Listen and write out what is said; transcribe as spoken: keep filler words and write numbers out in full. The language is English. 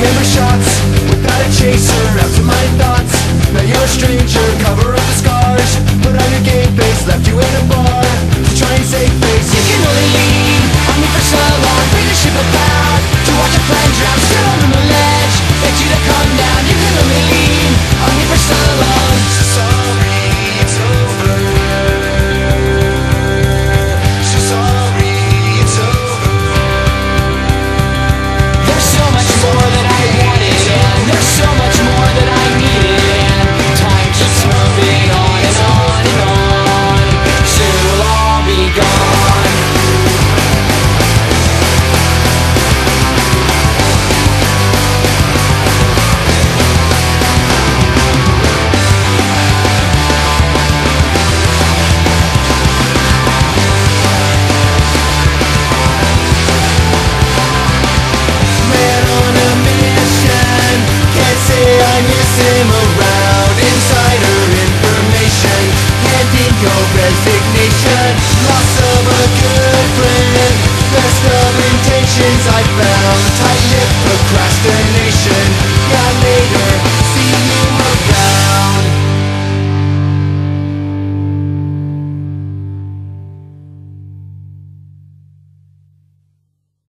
remember shots without a chaser, absent-minded thoughts. Now you're a stranger, cover up the scars. Put on your game face, left you in a bar to try and save face. You can only lean on me for so long, bring the ship about to watch a friend drown. Still on the ledge, begged you to come down. You can only lean on me for so long. So sorry, it's over. So sorry, it's over. There's so much more that I wanted, and there's so much more that I needed, and time just moving on and on and on. Soon we'll all be gone. Man on a mission, can't say I miss him around. Insider information, handing your resignation. Loss of a good friend, best of intentions I found. Tight-lipped procrastination.